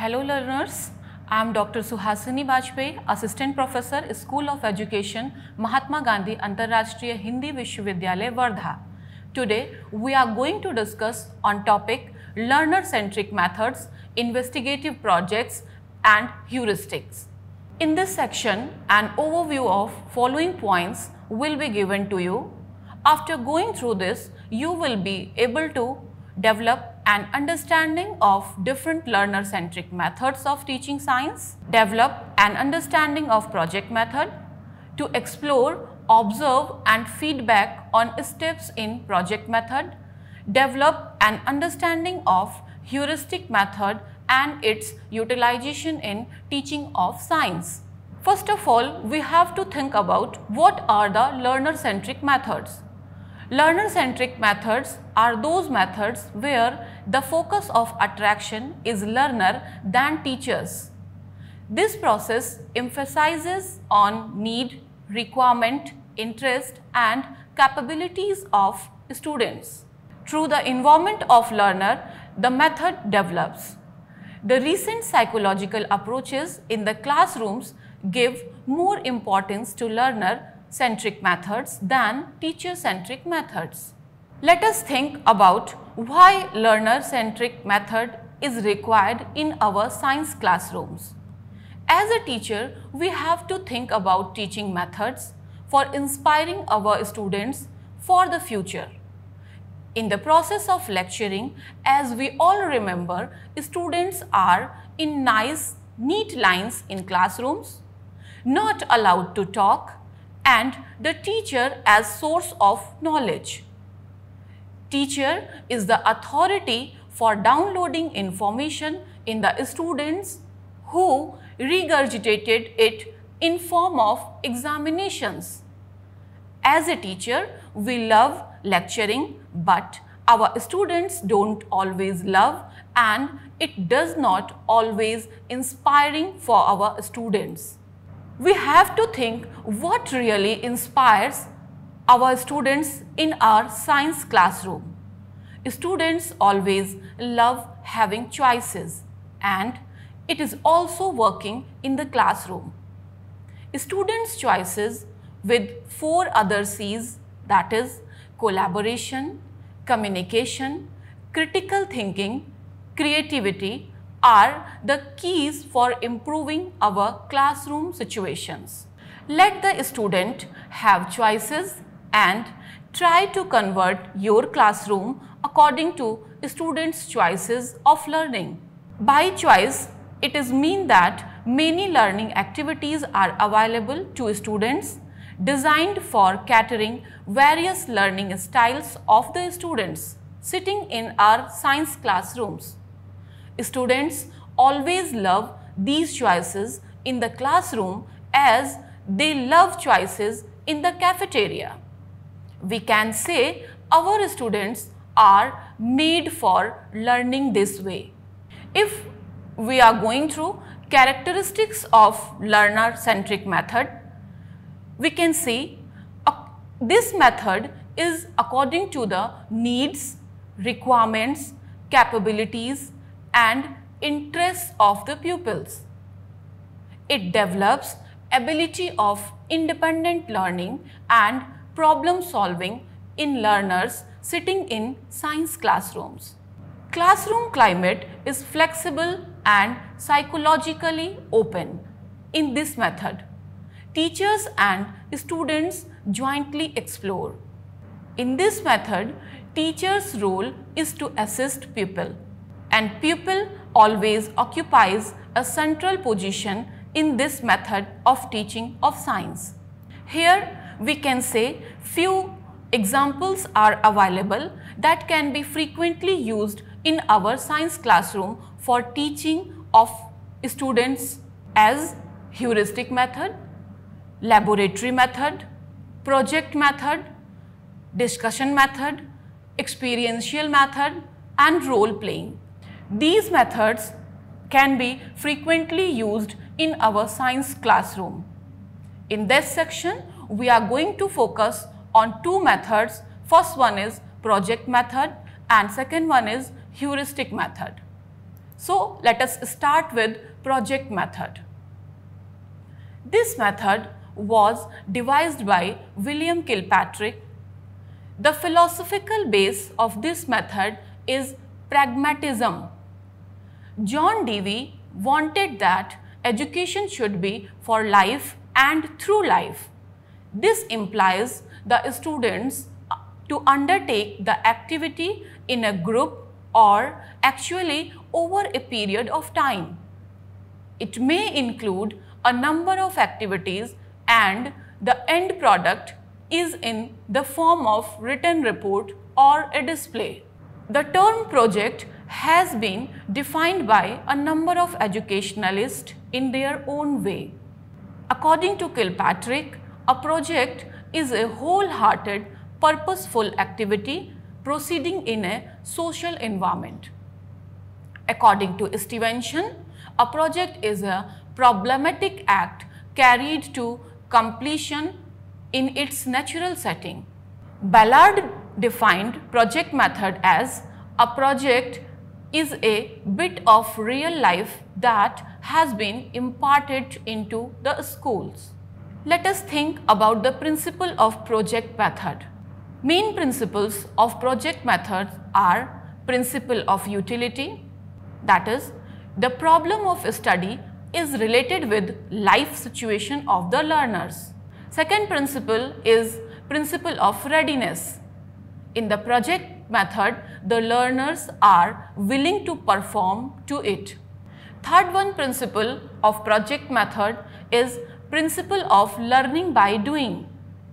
Hello learners, I am Dr. Suhasini Bajpayee, Assistant Professor, School of Education, Mahatma Gandhi Antarrashtriya Hindi Vishwavidyalaya, Wardha. Today we are going to discuss on topic learner-centric methods, investigative projects and heuristics. In this section, an overview of following points will be given to you. After going through this, you will be able to develop an understanding of different learner-centric methods of teaching science, develop an understanding of project method, to explore, observe and feedback on steps in project method, develop an understanding of heuristic method and its utilization in teaching of science. First of all, we have to think about what are the learner-centric methods. Learner-centric methods are those methods where the focus of attraction is learner than teachers. This process emphasizes on need, requirement, interest and capabilities of students. Through the involvement of learner, the method develops. The recent psychological approaches in the classrooms give more importance to learner-centric methods than teacher-centric methods. Let us think about why learner-centric method is required in our science classrooms. As a teacher, we have to think about teaching methods for inspiring our students for the future. In the process of lecturing, as we all remember, students are in nice, neat lines in classrooms, not allowed to talk, and the teacher as source of knowledge. Teacher is the authority for downloading information in the students who regurgitated it in form of examinations. As a teacher, we love lecturing, but our students don't always love and it does not always inspiring for our students. We have to think what really inspires our students in our science classroom. Students always love having choices and it is also working in the classroom. Students' choices with 4 other C's, that is collaboration, communication, critical thinking, creativity, are the keys for improving our classroom situations. Let the student have choices and try to convert your classroom according to students' choices of learning. By choice, it is mean that many learning activities are available to students designed for catering various learning styles of the students sitting in our science classrooms. Students always love these choices in the classroom as they love choices in the cafeteria. We can say our students are made for learning this way. If we are going through characteristics of learner-centric method, we can see this method is according to the needs, requirements, capabilities and interests of the pupils. It develops ability of independent learning and problem solving in learners sitting in science classrooms. Classroom climate is flexible and psychologically open. In this method, teachers and students jointly explore. In this method, teacher's role is to assist pupil, and pupil always occupies a central position in this method of teaching of science. Here we can say few examples are available that can be frequently used in our science classroom for teaching of students as heuristic method, laboratory method, project method, discussion method, experiential method and role playing. These methods can be frequently used in our science classroom. In this section, we are going to focus on 2 methods. First one is project method and second one is heuristic method. So let us start with project method. This method was devised by William Kilpatrick. The philosophical base of this method is pragmatism. John Dewey wanted that education should be for life and through life. This implies the students to undertake the activity in a group or actually over a period of time. It may include a number of activities and the end product is in the form of written report or a display. The term project has been defined by a number of educationalists in their own way. According to Kilpatrick, a project is a wholehearted, purposeful activity proceeding in a social environment. According to Stevenson, a project is a problematic act carried to completion in its natural setting. Ballard defined project method as a project is a bit of real life that has been imparted into the schools. Let us think about the principle of project method. Main principles of project methods are principle of utility, that is, the problem of study is related with life situation of the learners. Second principle is principle of readiness. In the project method, the learners are willing to perform to it. Third one principle of project method is principle of learning by doing.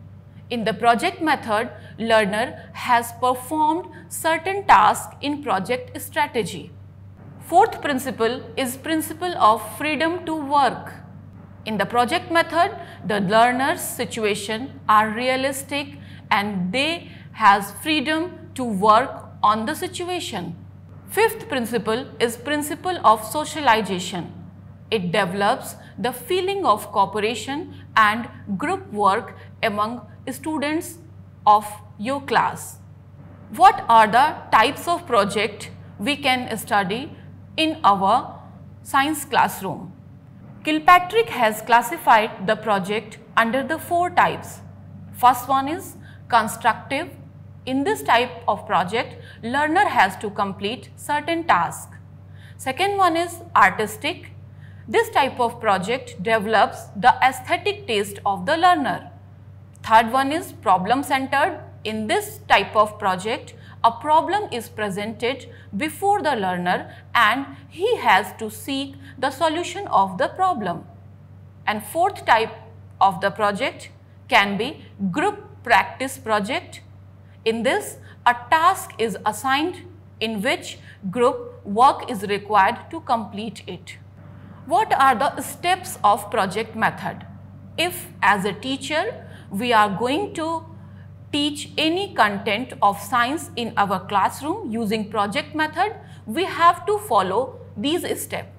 In the project method, learner has performed certain tasks in project strategy. Fourth principle is principle of freedom to work. In the project method, the learner's situation are realistic and they has freedom to work on the situation. Fifth principle is principle of socialization. It develops the feeling of cooperation and group work among students of your class. What are the types of project we can study in our science classroom? Kilpatrick has classified the project under the 4 types. First one is constructive. In this type of project, learner has to complete certain tasks. Second one is artistic. This type of project develops the aesthetic taste of the learner. Third one is problem centered. In this type of project, a problem is presented before the learner and he has to seek the solution of the problem. And fourth type of the project can be group practice project. In this, a task is assigned in which group work is required to complete it. What are the steps of project method? If as a teacher we are going to teach any content of science in our classroom using project method, we have to follow these steps.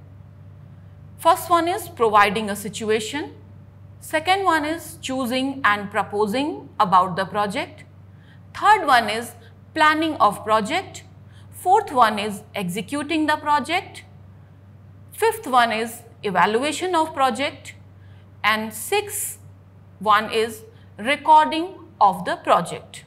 First one is providing a situation. Second one is choosing and proposing about the project. Third one is planning of project. Fourth one is executing the project. Fifth one is evaluation of project. And sixth one is recording of the project.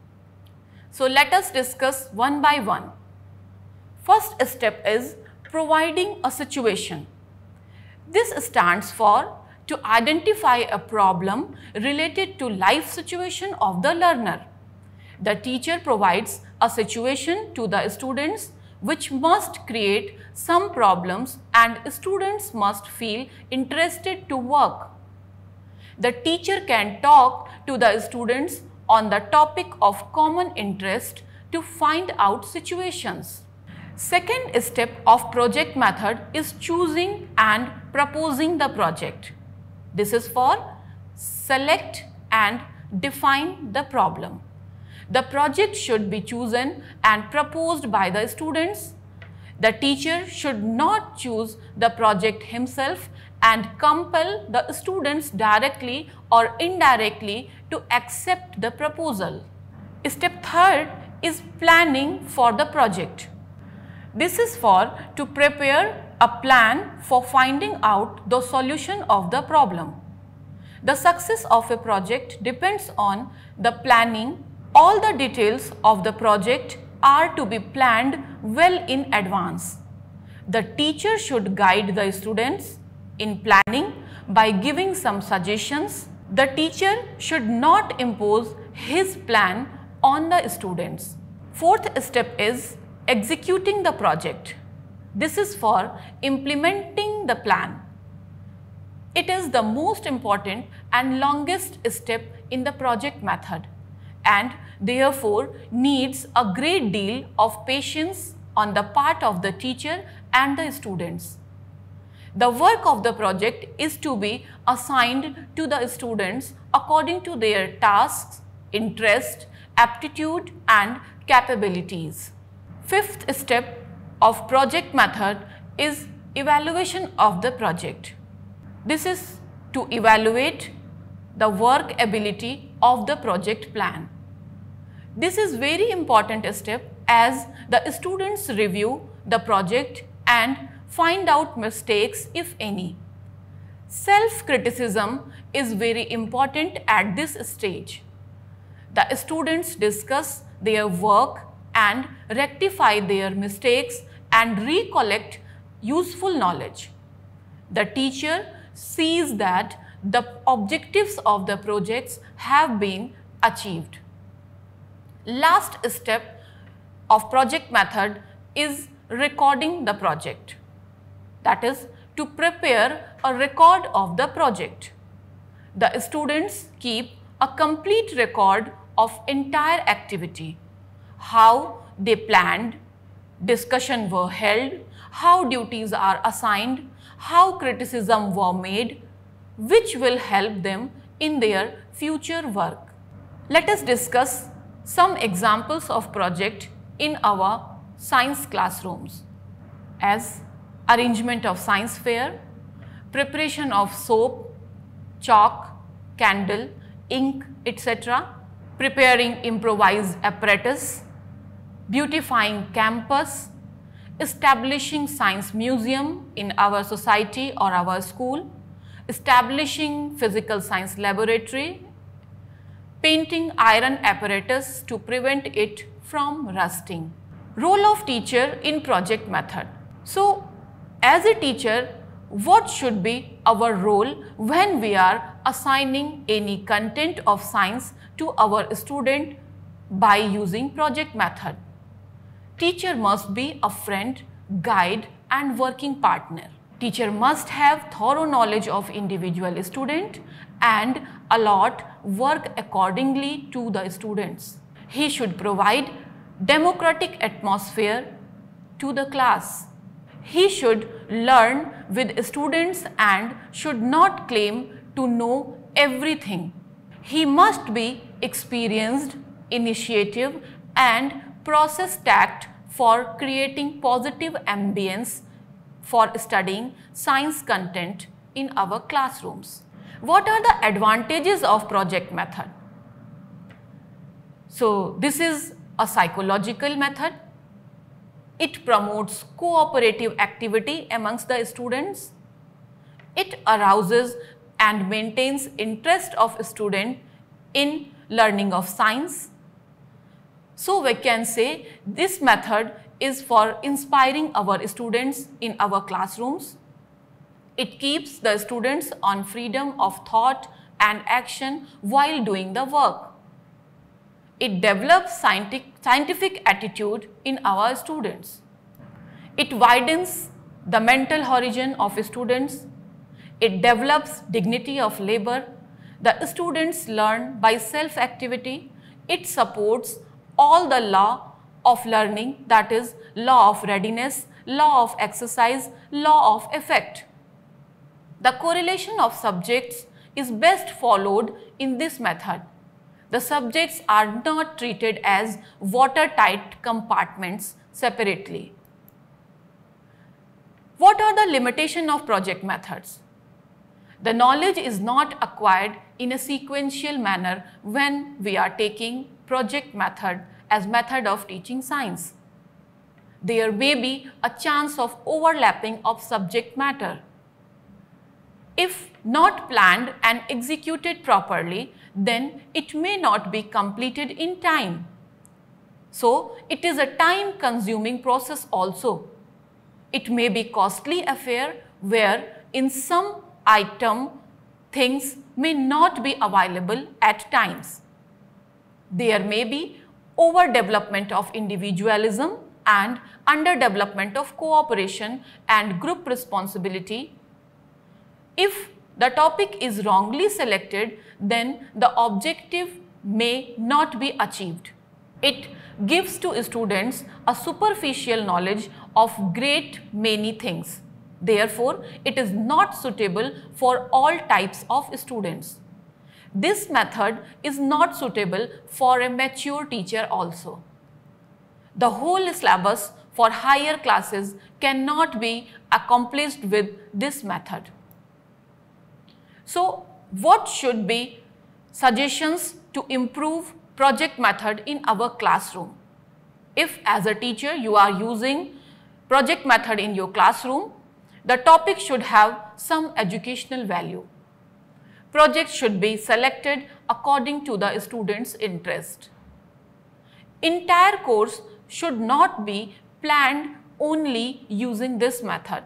So let us discuss one by one. First step is providing a situation. This stands for to identify a problem related to life situation of the learner. The teacher provides a situation to the students which must create some problems and students must feel interested to work. The teacher can talk to the students on the topic of common interest to find out situations. Second step of project method is choosing and proposing the project. This is for select and define the problem. The project should be chosen and proposed by the students. The teacher should not choose the project himself and compel the students directly or indirectly to accept the proposal. Step third is planning for the project. This is for to prepare a plan for finding out the solution of the problem. The success of a project depends on the planning. All the details of the project are to be planned well in advance. The teacher should guide the students in planning by giving some suggestions. The teacher should not impose his plan on the students. Fourth step is executing the project. This is for implementing the plan. It is the most important and longest step in the project method and therefore needs a great deal of patience on the part of the teacher and the students. The work of the project is to be assigned to the students according to their tasks, interest, aptitude and capabilities. Fifth step of project method is evaluation of the project. This is to evaluate the work ability of the project plan. This is very important step as the students review the project and find out mistakes if any. Self-criticism is very important at this stage. The students discuss their work and rectify their mistakes and recollect useful knowledge. The teacher sees that the objectives of the projects have been achieved. Last step of project method is recording the project. That is to prepare a record of the project. The students keep a complete record of entire activity, how they planned, discussion were held, how duties are assigned, how criticism were made, which will help them in their future work. Let us discuss some examples of project in our science classrooms as arrangement of science fair, preparation of soap, chalk, candle, ink, etc., preparing improvised apparatus, beautifying campus, establishing science museum in our society or our school, establishing physical science laboratory, painting iron apparatus to prevent it from rusting. Role of teacher in project method. So, as a teacher, what should be our role when we are assigning any content of science to our student by using project method? Teacher must be a friend, guide and working partner. Teacher must have thorough knowledge of individual student and allot work accordingly to the students. He should provide democratic atmosphere to the class. He should learn with students and should not claim to know everything. He must be experienced, initiative and process tact for creating positive ambience for studying science content in our classrooms. What are the advantages of project method? So, this is a psychological method. It promotes cooperative activity amongst the students. It arouses and maintains interest of student in learning of science. So, we can say this method is for inspiring our students in our classrooms. It keeps the students on freedom of thought and action while doing the work. It develops scientific attitude in our students. It widens the mental horizon of students. It develops dignity of labor. The students learn by self-activity. It supports all the law of learning, that is law of readiness, law of exercise, law of effect. The correlation of subjects is best followed in this method. The subjects are not treated as watertight compartments separately. What are the limitations of project methods? The knowledge is not acquired in a sequential manner when we are taking project method as method of teaching science. There may be a chance of overlapping of subject matter. If not planned and executed properly, then it may not be completed in time. So, it is a time-consuming process also. It may be costly affair where in some item things may not be available at times. There may be overdevelopment of individualism and underdevelopment of cooperation and group responsibility. If the topic is wrongly selected, then the objective may not be achieved. It gives to students a superficial knowledge of great many things. Therefore, it is not suitable for all types of students. This method is not suitable for a mature teacher also. The whole syllabus for higher classes cannot be accomplished with this method. So, what should be suggestions to improve project method in our classroom? If as a teacher you are using project method in your classroom, the topic should have some educational value. Projects should be selected according to the student's interest. Entire course should not be planned only using this method.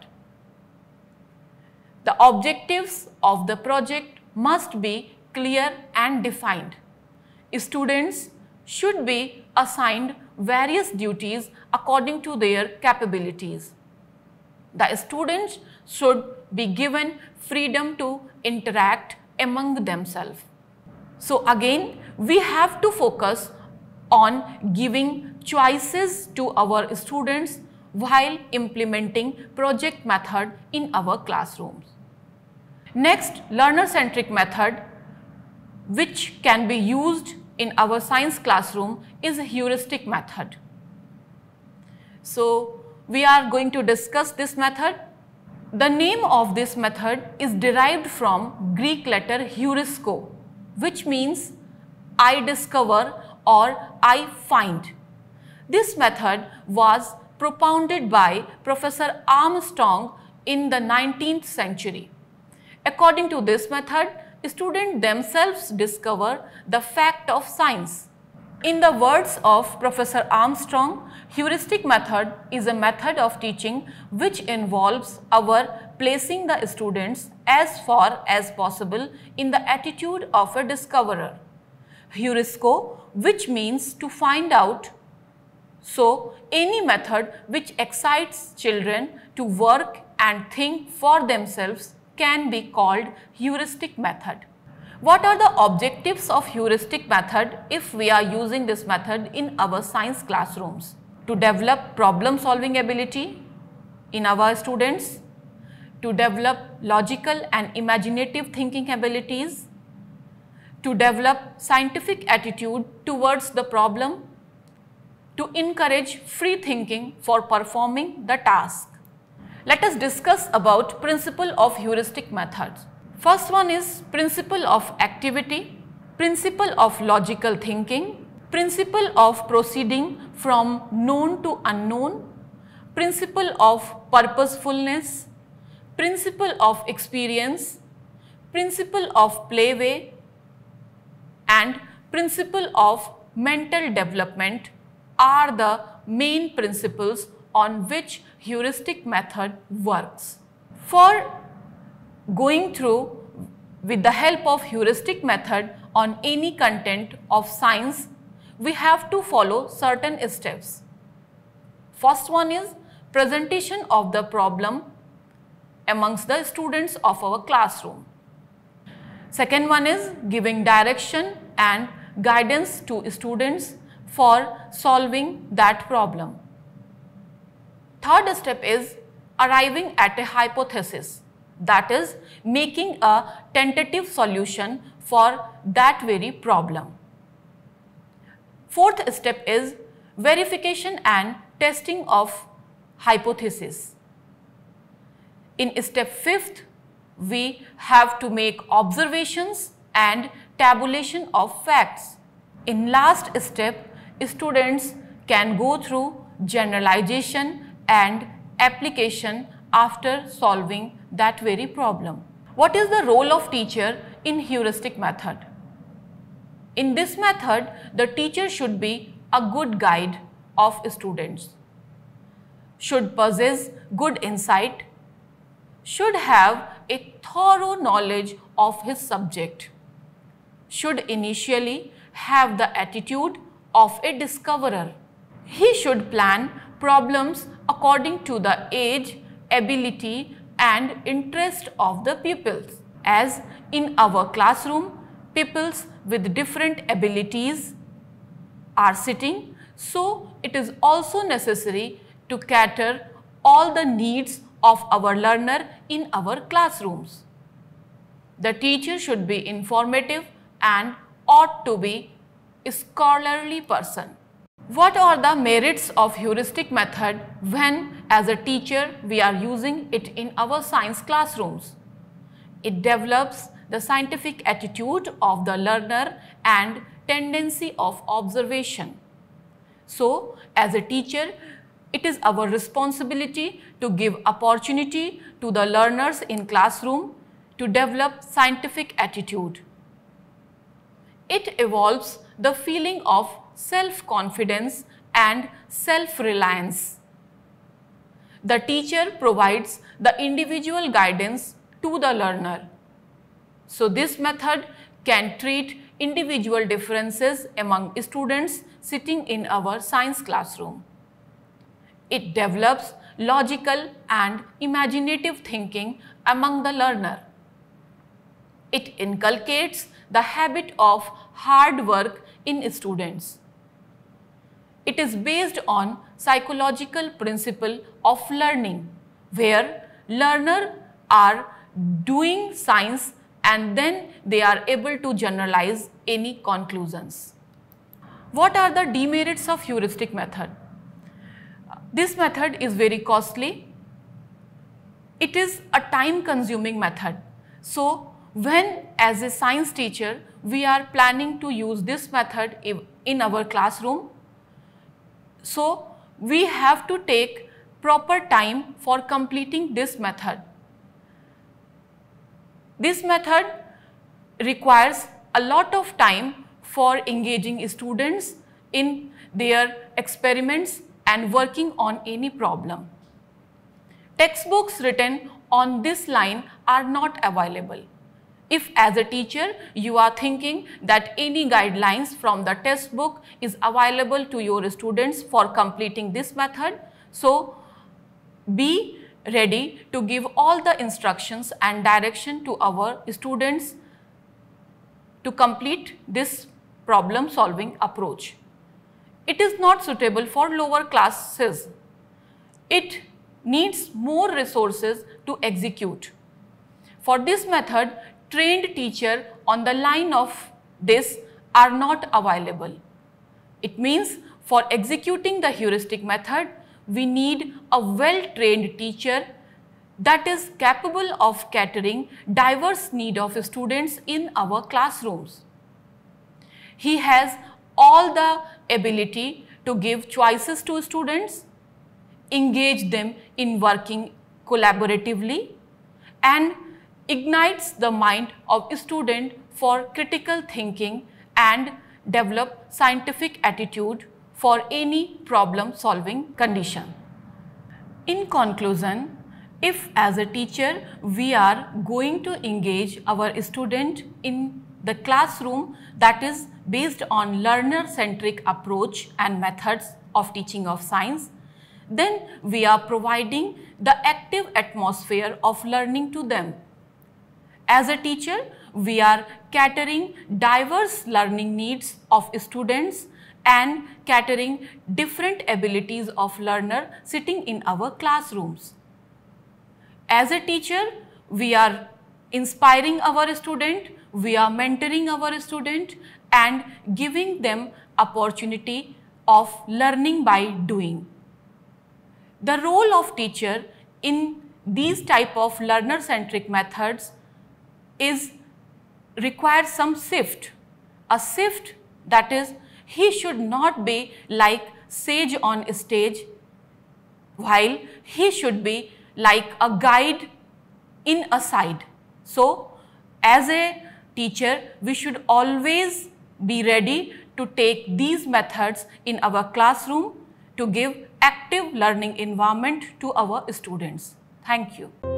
The objectives of the project must be clear and defined. Students should be assigned various duties according to their capabilities. The students should be given freedom to interact among themselves. So again, we have to focus on giving choices to our students while implementing project method in our classrooms. Next, learner-centric method which can be used in our science classroom is a heuristic method. So, we are going to discuss this method. The name of this method is derived from Greek letter heurisko, which means I discover or I find. This method was propounded by Professor Armstrong in the 19th century. According to this method, students themselves discover the fact of science. In the words of Professor Armstrong, heuristic method is a method of teaching which involves our placing the students as far as possible in the attitude of a discoverer. Heurisko, which means to find out. So, any method which excites children to work and think for themselves can be called heuristic method. What are the objectives of heuristic method if we are using this method in our science classrooms? To develop problem solving ability in our students, to develop logical and imaginative thinking abilities, to develop scientific attitude towards the problem, to encourage free thinking for performing the task. Let us discuss about principle of heuristic methods. First one is principle of activity, principle of logical thinking, principle of proceeding from known to unknown, principle of purposefulness, principle of experience, principle of playway, and principle of mental development are the main principles on which heuristic method works. For going through with the help of heuristic method on any content of science, we have to follow certain steps. First one is presentation of the problem amongst the students of our classroom. Second one is giving direction and guidance to students for solving that problem. Third step is arriving at a hypothesis, that is making a tentative solution for that very problem. Fourth step is verification and testing of hypothesis. In step fifth, we have to make observations and tabulation of facts. In last step, students can go through generalization and application after solving that very problem. What is the role of teacher in heuristic method? In this method, the teacher should be a good guide of students, should possess good insight, should have a thorough knowledge of his subject, should initially have the attitude of a discoverer. He should plan problems according to the age, ability and interest of the pupils. As in our classroom, pupils with different abilities are sitting, so it is also necessary to cater all the needs of our learner in our classrooms. The teacher should be informative and ought to be a scholarly person. What are the merits of heuristic method when as a teacher we are using it in our science classrooms? It develops the scientific attitude of the learner and tendency of observation. So, as a teacher, it is our responsibility to give opportunity to the learners in classroom to develop scientific attitude. It evolves the feeling of self-confidence and self-reliance. The teacher provides the individual guidance to the learner. So, this method can treat individual differences among students sitting in our science classroom. It develops logical and imaginative thinking among the learner. It inculcates the habit of hard work in students. It is based on psychological principle of learning, where learners are doing science and then they are able to generalize any conclusions. What are the demerits of heuristic method? This method is very costly. It is a time consuming method. So, when as a science teacher we are planning to use this method in our classroom, so we have to take proper time for completing this method. This method requires a lot of time for engaging students in their experiments and working on any problem. Textbooks written on this line are not available. If as a teacher you are thinking that any guidelines from the textbook is available to your students for completing this method, so be ready to give all the instructions and direction to our students to complete this problem solving approach. It is not suitable for lower classes. It needs more resources to execute. For this method, trained teachers on the line of this are not available. It means for executing the heuristic method, we need a well-trained teacher that is capable of catering diverse needs of students in our classrooms. He has all the ability to give choices to students, engage them in working collaboratively, and ignites the mind of student for critical thinking and develop scientific attitude for any problem solving condition. In conclusion, if as a teacher we are going to engage our student in the classroom that is based on learner centric approach and methods of teaching of science, then we are providing the active atmosphere of learning to them. As a teacher, we are catering diverse learning needs of students and catering different abilities of learner sitting in our classrooms. As a teacher, we are inspiring our student, we are mentoring our student and giving them opportunity of learning by doing. The role of teacher in these type of learner centric methods requires some shift. A shift, that is, he should not be like sage on stage, while he should be like a guide in a side. So, as a teacher, we should always be ready to take these methods in our classroom to give active learning environment to our students. Thank you.